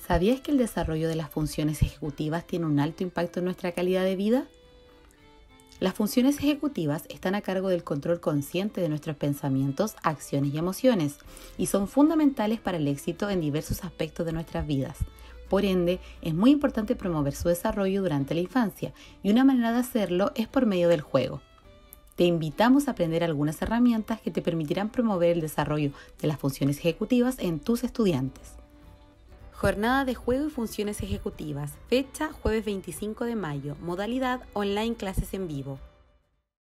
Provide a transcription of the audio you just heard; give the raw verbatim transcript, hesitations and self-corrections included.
¿Sabías que el desarrollo de las funciones ejecutivas tiene un alto impacto en nuestra calidad de vida? Las funciones ejecutivas están a cargo del control consciente de nuestros pensamientos, acciones y emociones, y son fundamentales para el éxito en diversos aspectos de nuestras vidas. Por ende, es muy importante promover su desarrollo durante la infancia, y una manera de hacerlo es por medio del juego. Te invitamos a aprender algunas herramientas que te permitirán promover el desarrollo de las funciones ejecutivas en tus estudiantes. Jornada de juego y funciones ejecutivas. Fecha jueves veinticinco de mayo. Modalidad online, clases en vivo.